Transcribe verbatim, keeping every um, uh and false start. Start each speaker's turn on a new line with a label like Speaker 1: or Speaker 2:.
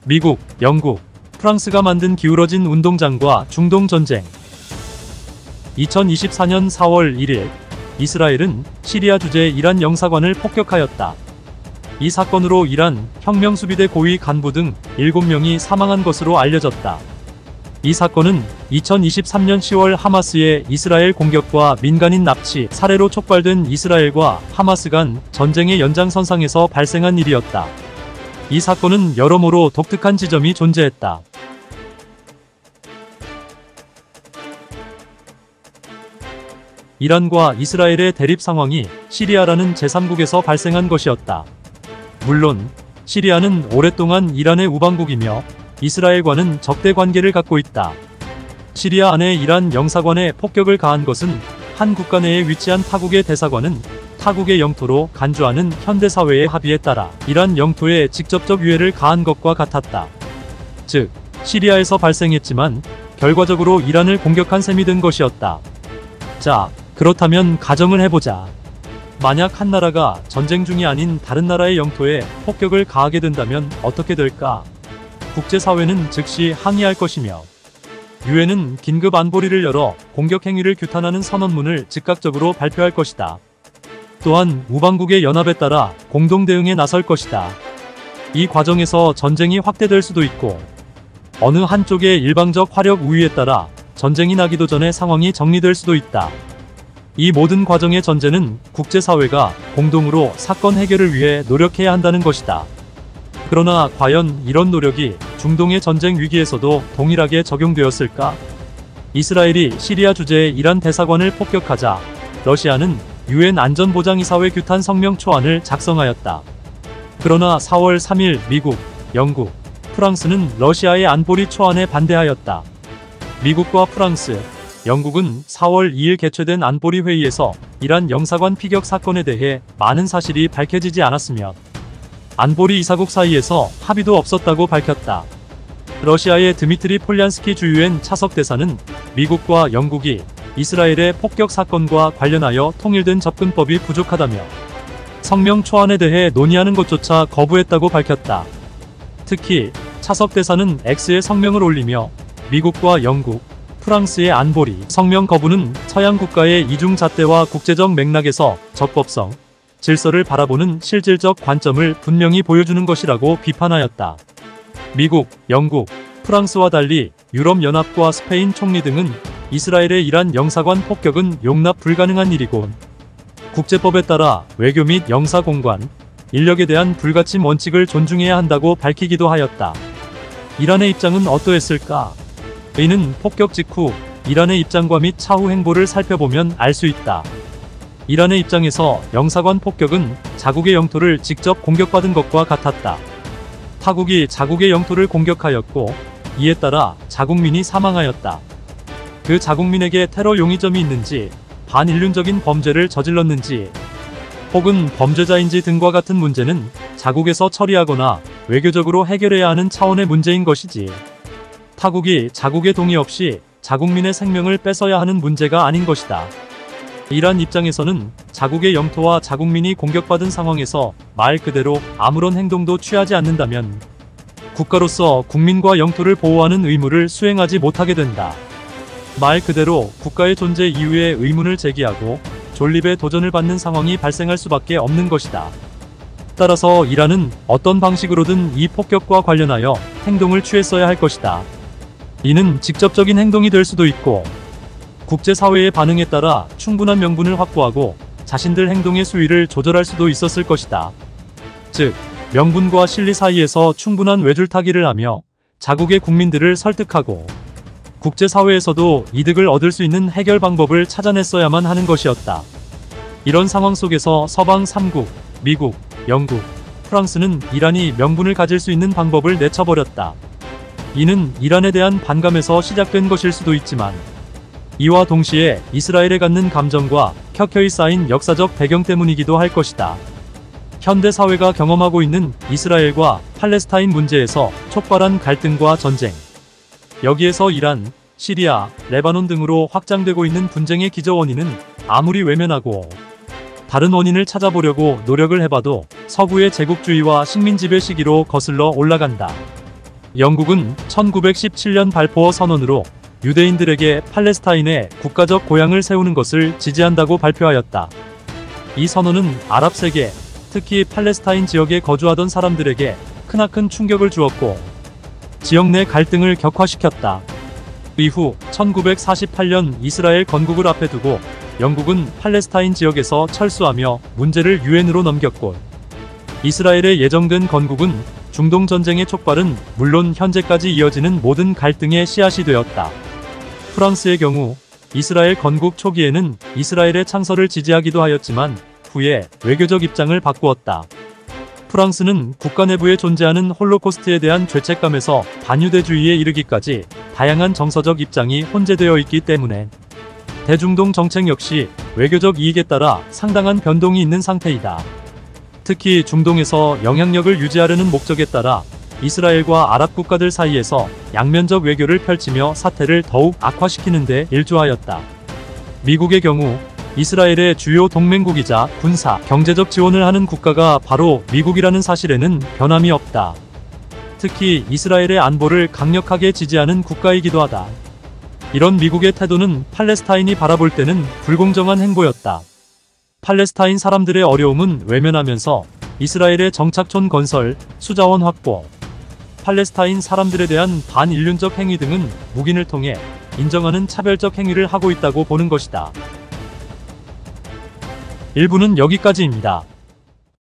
Speaker 1: 미국, 영국, 프랑스가 만든 기울어진 운동장과 중동 전쟁. 이천이십사 년 사월 일일, 이스라엘은 시리아 주재 이란 영사관을 폭격하였다. 이 사건으로 이란 혁명수비대 고위 간부 등 일곱 명이 사망한 것으로 알려졌다. 이 사건은 이천이십삼 년 시월 하마스의 이스라엘 공격과 민간인 납치, 살해로 촉발된 이스라엘과 하마스 간 전쟁의 연장선상에서 발생한 일이었다. 이 사건은 여러모로 독특한 지점이 존재했다. 이란과 이스라엘의 대립 상황이 시리아라는 제삼국에서 발생한 것이었다. 물론 시리아는 오랫동안 이란의 우방국이며 이스라엘과는 적대 관계를 갖고 있다. 시리아 안에 이란 영사관에 폭격을 가한 것은 한 국가 내에 위치한 타국의 대사관은 타국의 영토로 간주하는 현대사회의 합의에 따라 이란 영토에 직접적 위해를 가한 것과 같았다. 즉, 시리아에서 발생했지만 결과적으로 이란을 공격한 셈이 된 것이었다. 자, 그렇다면 가정을 해보자. 만약 한 나라가 전쟁 중이 아닌 다른 나라의 영토에 폭격을 가하게 된다면 어떻게 될까? 국제사회는 즉시 항의할 것이며 유엔은 긴급 안보리를 열어 공격 행위를 규탄하는 선언문을 즉각적으로 발표할 것이다. 또한 우방국의 연합에 따라 공동 대응에 나설 것이다. 이 과정에서 전쟁이 확대될 수도 있고 어느 한쪽의 일방적 화력 우위에 따라 전쟁이 나기도 전에 상황이 정리될 수도 있다. 이 모든 과정의 전제는 국제사회가 공동으로 사건 해결을 위해 노력해야 한다는 것이다. 그러나 과연 이런 노력이 중동의 전쟁 위기에서도 동일하게 적용되었을까? 이스라엘이 시리아 주재의 이란 대사관을 폭격하자 러시아는 유엔 안전보장이사회 규탄 성명 초안을 작성하였다. 그러나 사월 삼일 미국, 영국, 프랑스는 러시아의 안보리 초안에 반대하였다. 미국과 프랑스, 영국은 사월 이일 개최된 안보리 회의에서 이란 영사관 피격 사건에 대해 많은 사실이 밝혀지지 않았으며 안보리 이사국 사이에서 합의도 없었다고 밝혔다. 러시아의 드미트리 폴리안스키 주유엔 차석 대사는 미국과 영국이 이스라엘의 폭격 사건과 관련하여 통일된 접근법이 부족하다며 성명 초안에 대해 논의하는 것조차 거부했다고 밝혔다. 특히 차석 대사는 X에 성명을 올리며 미국과 영국, 프랑스의 안보리 성명 거부는 서양 국가의 이중잣대와 국제적 맥락에서 적법성, 질서를 바라보는 실질적 관점을 분명히 보여주는 것이라고 비판하였다. 미국, 영국, 프랑스와 달리 유럽연합과 스페인 총리 등은 이스라엘의 이란 영사관 폭격은 용납 불가능한 일이고 국제법에 따라 외교 및 영사 공관, 인력에 대한 불가침 원칙을 존중해야 한다고 밝히기도 하였다. 이란의 입장은 어떠했을까? 이는 폭격 직후 이란의 입장과 및 차후 행보를 살펴보면 알 수 있다. 이란의 입장에서 영사관 폭격은 자국의 영토를 직접 공격받은 것과 같았다. 타국이 자국의 영토를 공격하였고 이에 따라 자국민이 사망하였다. 그 자국민에게 테러 용의점이 있는지, 반인륜적인 범죄를 저질렀는지, 혹은 범죄자인지 등과 같은 문제는 자국에서 처리하거나 외교적으로 해결해야 하는 차원의 문제인 것이지, 타국이 자국의 동의 없이 자국민의 생명을 뺏어야 하는 문제가 아닌 것이다. 이란 입장에서는 자국의 영토와 자국민이 공격받은 상황에서 말 그대로 아무런 행동도 취하지 않는다면 국가로서 국민과 영토를 보호하는 의무를 수행하지 못하게 된다. 말 그대로 국가의 존재 이유에 의문을 제기하고 존립에 도전을 받는 상황이 발생할 수밖에 없는 것이다. 따라서 이란은 어떤 방식으로든 이 폭격과 관련하여 행동을 취했어야 할 것이다. 이는 직접적인 행동이 될 수도 있고 국제사회의 반응에 따라 충분한 명분을 확보하고 자신들 행동의 수위를 조절할 수도 있었을 것이다. 즉, 명분과 실리 사이에서 충분한 외줄타기를 하며 자국의 국민들을 설득하고 국제사회에서도 이득을 얻을 수 있는 해결 방법을 찾아냈어야만 하는 것이었다. 이런 상황 속에서 서방 삼국, 미국, 영국, 프랑스는 이란이 명분을 가질 수 있는 방법을 내쳐버렸다. 이는 이란에 대한 반감에서 시작된 것일 수도 있지만 이와 동시에 이스라엘에 갖는 감정과 켜켜이 쌓인 역사적 배경 때문이기도 할 것이다. 현대 사회가 경험하고 있는 이스라엘과 팔레스타인 문제에서 촉발한 갈등과 전쟁, 여기에서 이란, 시리아, 레바논 등으로 확장되고 있는 분쟁의 기저 원인은 아무리 외면하고 다른 원인을 찾아보려고 노력을 해봐도 서구의 제국주의와 식민지배 시기로 거슬러 올라간다. 영국은 천구백십칠 년 발포어 선언으로 유대인들에게 팔레스타인에 국가적 고향을 세우는 것을 지지한다고 발표하였다. 이 선언은 아랍 세계, 특히 팔레스타인 지역에 거주하던 사람들에게 크나큰 충격을 주었고 지역 내 갈등을 격화시켰다. 이후 천구백사십팔 년 이스라엘 건국을 앞에 두고 영국은 팔레스타인 지역에서 철수하며 문제를 유엔으로 넘겼고 이스라엘에 예정된 건국은 중동 전쟁의 촉발은 물론 현재까지 이어지는 모든 갈등의 씨앗이 되었다. 프랑스의 경우 이스라엘 건국 초기에는 이스라엘의 창설을 지지하기도 하였지만 후에 외교적 입장을 바꾸었다. 프랑스는 국가 내부에 존재하는 홀로코스트에 대한 죄책감에서 반유대주의에 이르기까지 다양한 정서적 입장이 혼재되어 있기 때문에 대중동 정책 역시 외교적 이익에 따라 상당한 변동이 있는 상태이다. 특히 중동에서 영향력을 유지하려는 목적에 따라 이스라엘과 아랍 국가들 사이에서 양면적 외교를 펼치며 사태를 더욱 악화시키는 데 일조하였다. 미국의 경우 이스라엘의 주요 동맹국이자 군사, 경제적 지원을 하는 국가가 바로 미국이라는 사실에는 변함이 없다. 특히 이스라엘의 안보를 강력하게 지지하는 국가이기도 하다. 이런 미국의 태도는 팔레스타인이 바라볼 때는 불공정한 행보였다. 팔레스타인 사람들의 어려움은 외면하면서 이스라엘의 정착촌 건설, 수자원 확보, 팔레스타인 사람들에 대한 반인륜적 행위 등은 묵인을 통해 인정하는 차별적 행위를 하고 있다고 보는 것이다. 일 부는 여기까지입니다.